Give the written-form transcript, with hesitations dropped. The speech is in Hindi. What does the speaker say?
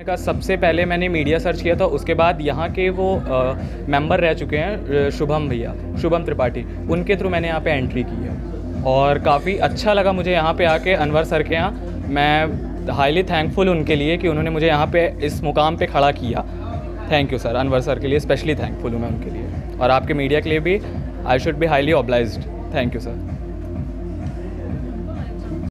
का सबसे पहले मैंने मीडिया सर्च किया था, उसके बाद यहाँ के वो मेंबर रह चुके हैं शुभम भैया, शुभम त्रिपाठी, उनके थ्रू मैंने यहाँ पे एंट्री की है और काफ़ी अच्छा लगा मुझे यहाँ पे आके अनवर सर के यहाँ। मैं हाईली थैंकफुल उनके लिए कि उन्होंने मुझे यहाँ पे इस मुकाम पे खड़ा किया। Thank you sir, Anwar sir के लिए स्पेशली थैंकफुल हूँ मैं उनके लिए, और आपके मीडिया के लिए भी I should be highly obliged. Thank you sir.